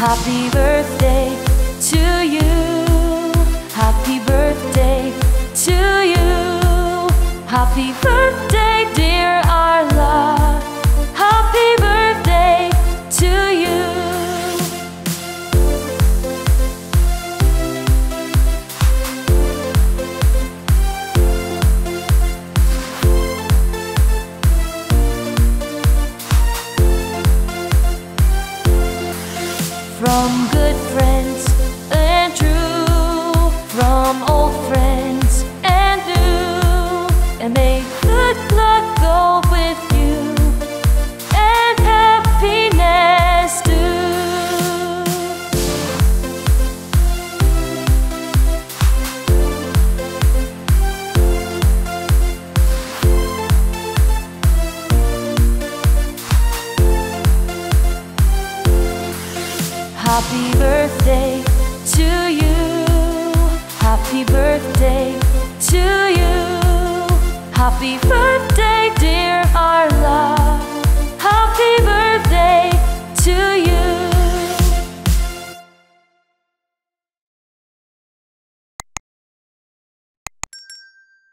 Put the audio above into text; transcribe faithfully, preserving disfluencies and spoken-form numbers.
Happy birthday to you. Happy birthday to you. Happy birthday, dear Arla. Happy birthday to you. From good friends and true, from old friends and new, and may good luck go with you, and happiness too. Happy birthday to you. Happy birthday to you. Happy birthday, dear Arla.